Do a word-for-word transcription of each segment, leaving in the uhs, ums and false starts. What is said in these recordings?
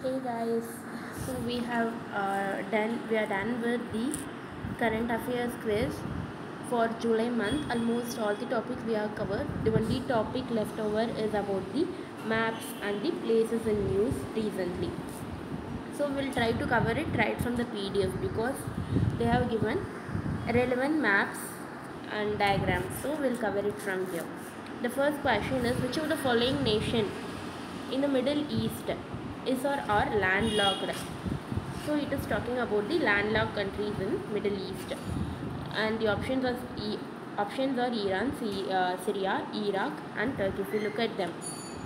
Hey guys, so we have uh, done we are done with the current affairs quiz for July month. Almost all the topics we have covered. The only topic left over is about the maps and the places in news recently. So we'll try to cover it right from the P D F because they have given relevant maps and diagrams. So we'll cover it from here. The first question is, which of the following nation in the Middle East is or are landlocked? So it is talking about the landlocked countries in Middle East, and the options are e options are Iran, C, uh, Syria, Iraq, and Turkey. If you look at them,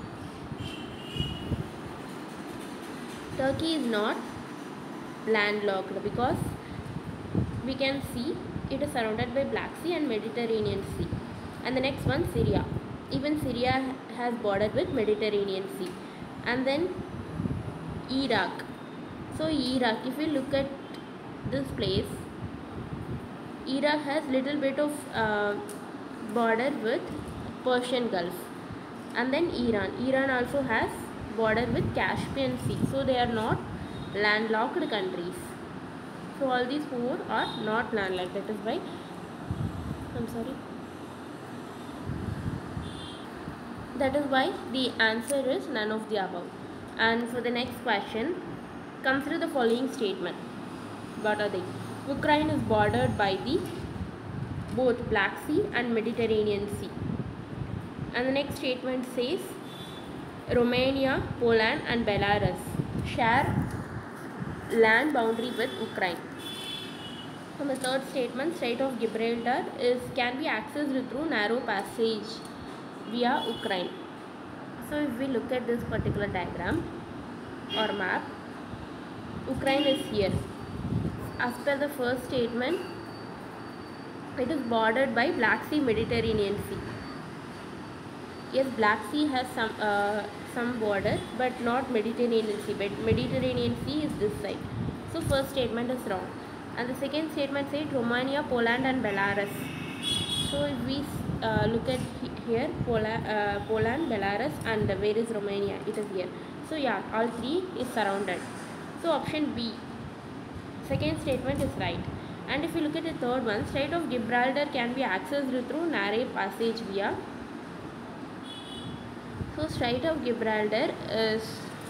Turkey is not landlocked because we can see it is surrounded by Black Sea and Mediterranean Sea. And the next one, Syria. Even Syria has bordered with Mediterranean Sea. And then Iraq. So Iraq, if you look at this place, Iraq has little bit of uh, border with Persian Gulf. And then Iran. Iran also has border with Caspian Sea. So they are not landlocked countries. So all these four are not landlocked. That is why, I'm sorry. That is why the answer is none of the above. And for the next question, consider the following statement. What are they? Ukraine is bordered by the both Black Sea and Mediterranean Sea. And the next statement says Romania, Poland and Belarus share land boundary with Ukraine. And the third statement, Strait of Gibraltar is can be accessed through narrow passage via Ukraine. So if we look at this particular diagram or map, Ukraine is here. As per the first statement, it is bordered by Black Sea, Mediterranean Sea. Yes, Black Sea has some uh, some border, but not Mediterranean Sea. But Mediterranean Sea is this side. So first statement is wrong. And the second statement said Romania, Poland and Belarus. So if we uh, look at here, Poland, uh, Poland, Belarus and where is Romania? It is here. So yeah, all three is surrounded. So option B, second statement is right. And if you look at the third one, Strait of Gibraltar can be accessed through narrow passage via. So Strait of Gibraltar is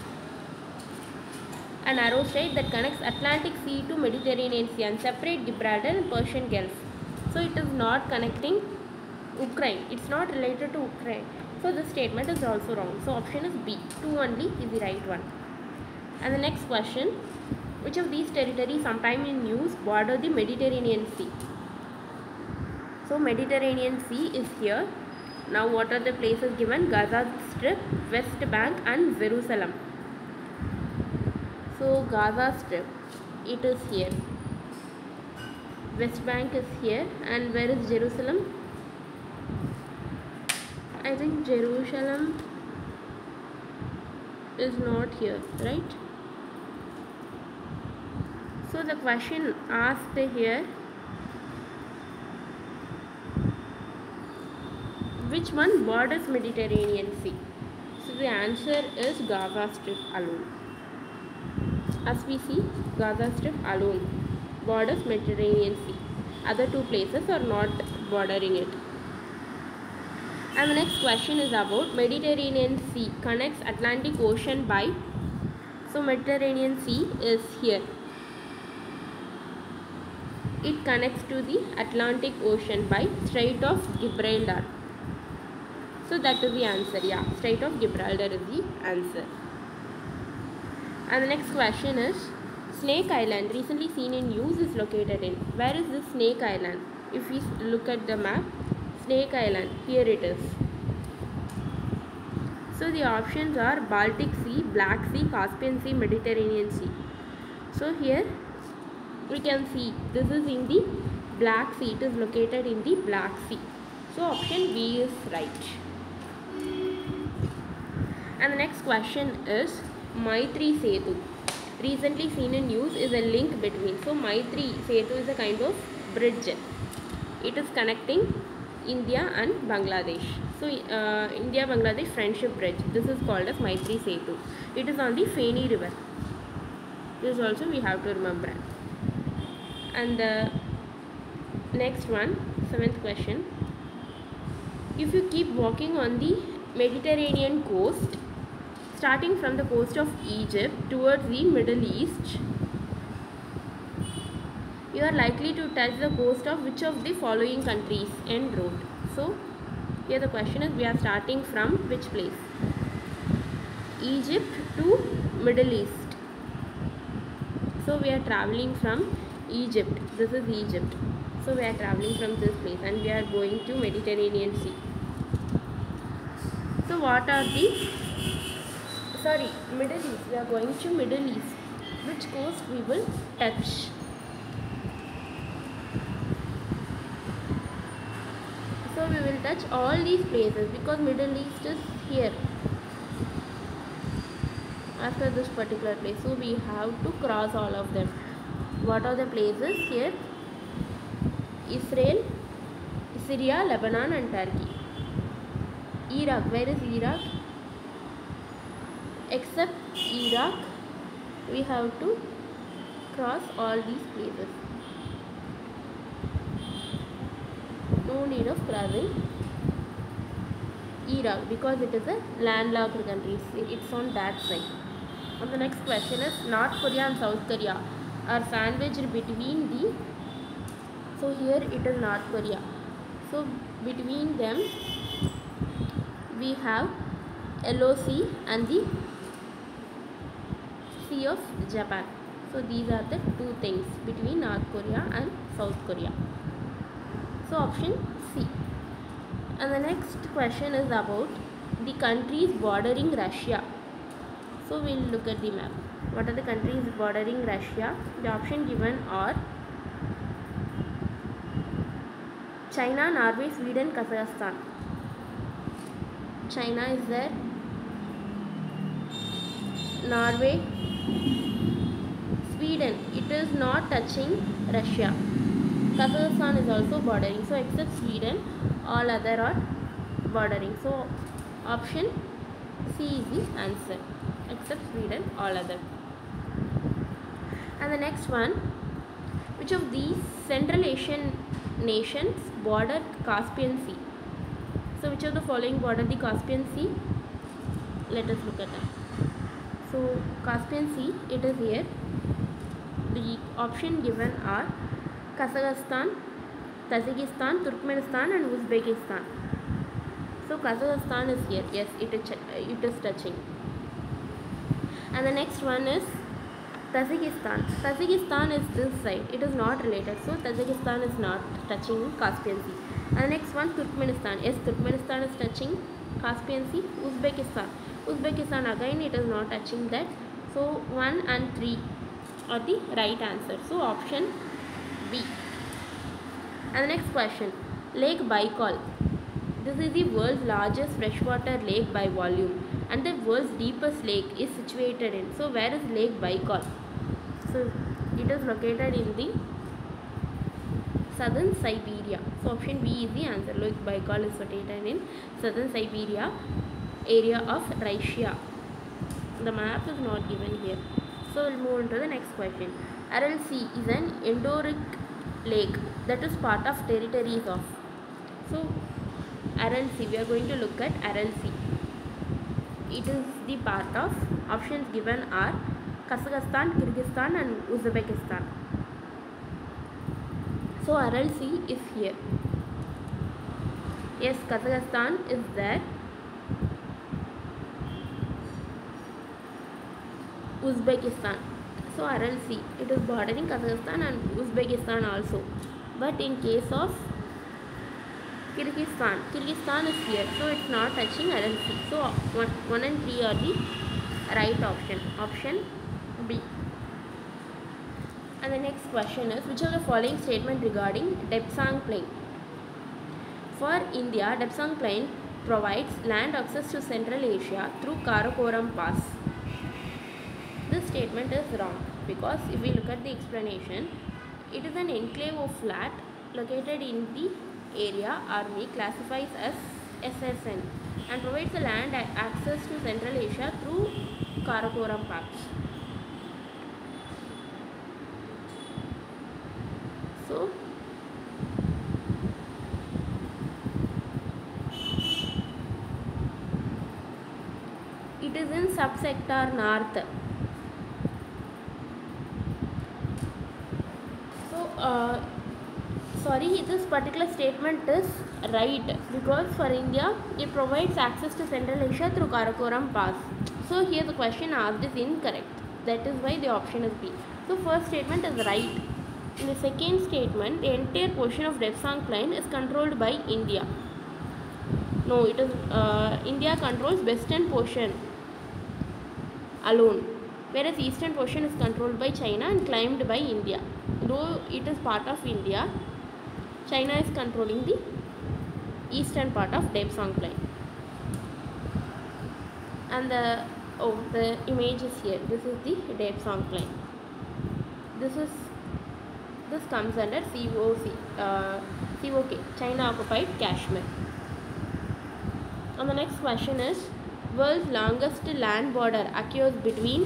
a narrow strait that connects Atlantic Sea to Mediterranean Sea and separate Gibraltar and Persian Gulf. So it is not connecting Ukraine. It's not related to Ukraine. So this statement is also wrong. So option is B. two only is the right one. And the next question, which of these territories sometime in news border the Mediterranean Sea? So Mediterranean Sea is here. Now what are the places given? Gaza Strip, West Bank and Jerusalem. So Gaza Strip, it is here. West Bank is here, and where is Jerusalem? I think Jerusalem is not here, right? So the question asked here, which one borders Mediterranean Sea? So the answer is Gaza Strip alone. As we see, Gaza Strip alone borders Mediterranean Sea. Other two places are not bordering it. And the next question is about Mediterranean Sea connects Atlantic Ocean by. So Mediterranean Sea is here. It connects to the Atlantic Ocean by Strait of Gibraltar. So that is the answer. Yeah, Strait of Gibraltar is the answer. And the next question is, Snake Island, recently seen in news, is located in. Where is this Snake Island? If we look at the map, Snake Island, here it is. So the options are Baltic Sea, Black Sea, Caspian Sea, Mediterranean Sea. So here we can see this is in the Black Sea. It is located in the Black Sea. So option B is right. And the next question is Maitri Setu, recently seen in news, is a link between. So Maitri Setu is a kind of bridge. It is connecting India and Bangladesh. So uh, India-Bangladesh Friendship Bridge. This is called as Maitri Setu. It is on the Feni River. This also we have to remember. And the next one, seventh question. If you keep walking on the Mediterranean coast, starting from the coast of Egypt towards the Middle East, you are likely to touch the coast of which of the following countries? End route. So here the question is, we are starting from which place? Egypt to Middle East. So we are traveling from Egypt. This is Egypt. So we are traveling from this place and we are going to Mediterranean Sea. So what are the, sorry, Middle East. We are going to Middle East. Which coast we will touch? So we will touch all these places because Middle East is here after this particular place. So we have to cross all of them. What are the places here? Israel, Syria, Lebanon and Turkey. Iraq, where is Iraq? Except Iraq, we have to cross all these places. No need of crossing Iraq because it is a landlocked country. It's on that side. And the next question is, North Korea and South Korea are sandwiched between the, so here it is North Korea. So between them we have L O C and the Sea of Japan. So these are the two things between North Korea and South Korea. So option C. And the next question is about the countries bordering Russia. So we'll look at the map. What are the countries bordering Russia? The option given are China, Norway, Sweden, Kazakhstan. China is there, Norway, Sweden, it is not touching Russia. Kazakhstan is also bordering. So except Sweden, all other are bordering. So option C is the answer. Except Sweden, all other. And the next one, which of these Central Asian nations border Caspian Sea? So which of the following border the Caspian Sea? Let us look at that. So Caspian Sea, it is here. The option given are Kazakhstan, Tajikistan, Turkmenistan and Uzbekistan. So Kazakhstan is here. Yes, it is, it is touching. And the next one is Tajikistan. Tajikistan is this side. It is not related. So Tajikistan is not touching Caspian Sea. And the next one, Turkmenistan. Yes, Turkmenistan is touching Caspian Sea. Uzbekistan. Uzbekistan again, it is not touching that. So one and three are the right answer. So option B. And the next question, Lake Baikal. This is the world's largest freshwater lake by volume and the world's deepest lake is situated in. So where is Lake Baikal? So it is located in the southern Siberia. So option B is the answer. Lake Baikal is located in southern Siberia area of Russia. The map is not given here. So we'll move on to the next question. Aral Sea is an endorheic lake that is part of territories of. So Aral Sea, we are going to look at Aral Sea. It is the part of, options given are Kazakhstan, Kyrgyzstan and Uzbekistan. So Aral Sea is here. Yes, Kazakhstan is there. Uzbekistan. So Aral Sea, it is bordering Kazakhstan and Uzbekistan also. But in case of Kyrgyzstan, Kyrgyzstan is here, so it's not touching Aral Sea. So one, one and three are the right option. Option B. And the next question is, which of the following statement regarding Depsang Plain? For India, Depsang Plain provides land access to Central Asia through Karakoram Pass. This statement is wrong because if we look at the explanation, it is an enclave of flat located in the area Army classifies as S S N and provides the land access to Central Asia through Karakoram Pass. subsector north. So uh, sorry, this particular statement is right because for India it provides access to Central Asia through Karakoram Pass. So here the question asked is incorrect. That is why the option is B. So first statement is right. In the second statement, the entire portion of Depsang Plain is controlled by India. No, it is uh, India controls western portion alone, whereas eastern portion is controlled by China and claimed by India. Though it is part of India, China is controlling the eastern part of Depsang Plain. And the oh the image is here. This is the Depsang Plain. This is this comes under C O C, uh, C O K, China occupied Kashmir. And the next question is, world's longest land border occurs between,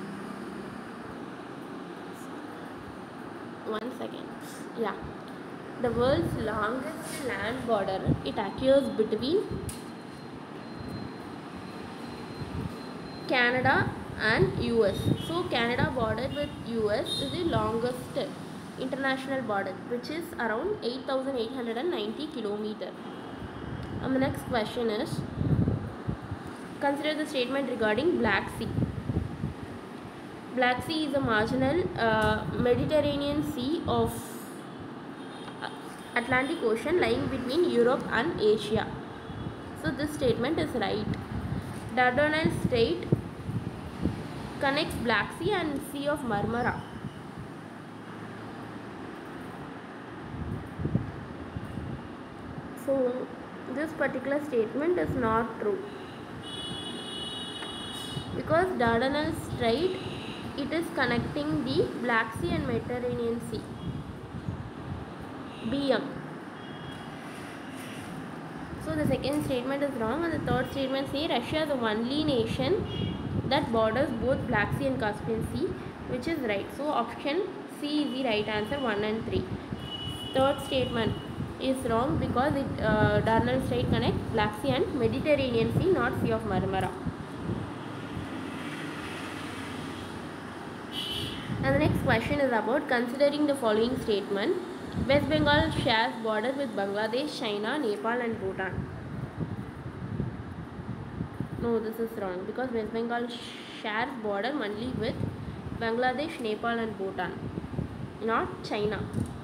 one second, yeah, the world's longest land border, it occurs between Canada and U S. So Canada bordered with U S is the longest international border, which is around eight thousand eight hundred ninety kilometers. And the next question is, consider the statement regarding Black Sea. Black Sea is a marginal uh, Mediterranean Sea of Atlantic Ocean lying between Europe and Asia. So this statement is right. Dardanelles Strait connects Black Sea and Sea of Marmara. So this particular statement is not true because Dardanelles Strait, it is connecting the Black Sea and Mediterranean Sea. B M. So the second statement is wrong, and the third statement says Russia is the only nation that borders both Black Sea and Caspian Sea, which is right. So option C is the right answer, one and three. Third statement is wrong because it uh, Dardanelles Strait connects Black Sea and Mediterranean Sea, not Sea of Marmara. And the next question is about considering the following statement. West Bengal shares border with Bangladesh, China, Nepal and Bhutan. No, this is wrong because West Bengal shares border only with Bangladesh, Nepal and Bhutan, not China.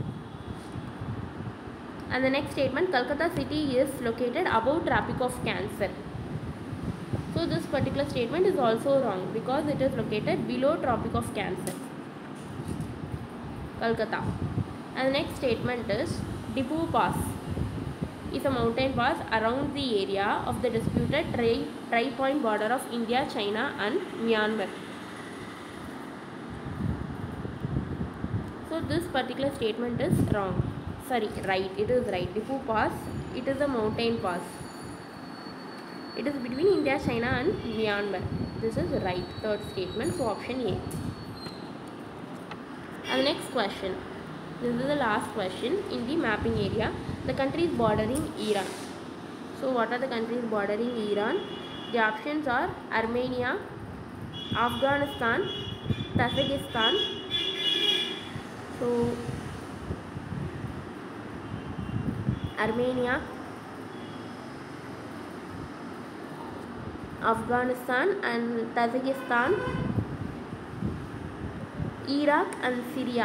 And the next statement, Kolkata city is located above Tropic of Cancer. So this particular statement is also wrong because it is located below Tropic of Cancer, Kolkata. And the next statement is, Dipu Pass is a mountain pass around the area of the disputed tri, tri point border of India, China and Myanmar. So this particular statement is wrong. Sorry, right, it is right. Dipu Pass, it is a mountain pass. It is between India, China and Myanmar. This is right, third statement, so option A. And the next question, this is the last question in the mapping area. The countries bordering Iran. So what are the countries bordering Iran? The options are Armenia, Afghanistan, Tajikistan. So Armenia, Afghanistan and Tajikistan, Iraq and Syria.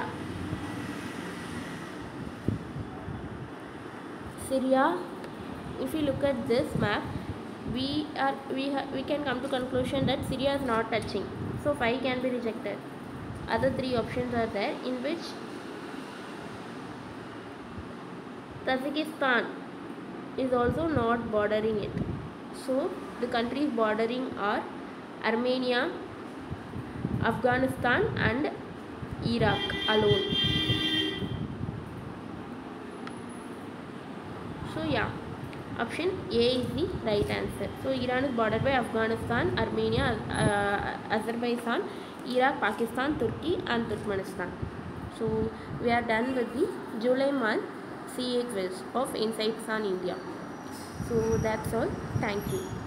Syria, if you look at this map, we are we ha, we can come to conclusion that Syria is not touching. So five can be rejected. Other three options are there, in which Tajikistan is also not bordering it. So the countries bordering are Armenia, Afghanistan and Iraq alone. So yeah, option A is the right answer. So Iran is bordered by Afghanistan, Armenia, uh, Azerbaijan, Iraq, Pakistan, Turkey and Turkmenistan. So we are done with the July month C A quiz of Insights on India. So that's all. Thank you.